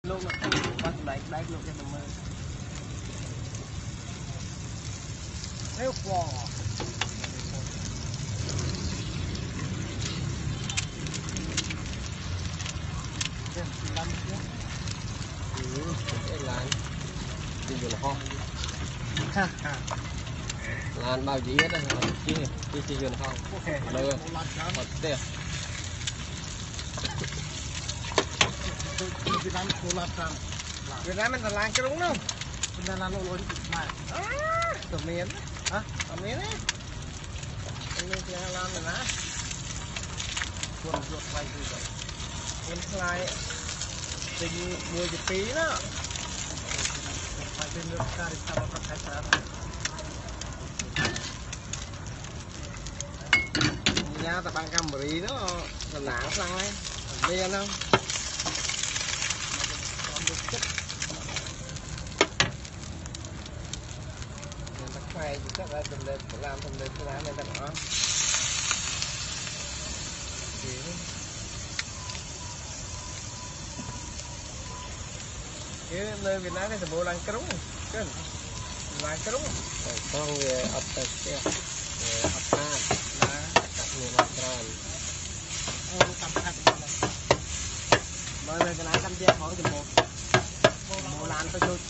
Luôn nó không bắt đáy luôn cho tầm mơ. Nếu quả là kho lan bao gì hết đấy chi dần không được một tiền Việt Nam mình là lan cái đúng không? Mình là lan lộn mà tầm miến hả? Tầm miến ấy mình thì làm rồi nè ruột quay như vậy em slide tình 10 tí đó phải bên nước ta để sao mà phải sao nha ta bằng cam bì nó làm nặng sang ấy điên không phải chỉ chắc là làm này ta nó chứ nơi Việt Nam này thì bộ lan cái đúng chứ lan cái đúng xong về ấp tay kia ấp tan đặt nhiều mặt tròn bởi vì cái này cam chia khoảng chừng một lan tới chút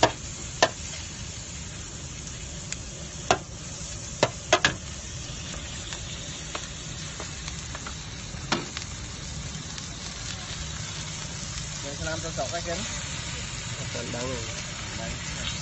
để làm tôi sọc cái kính đâu rồi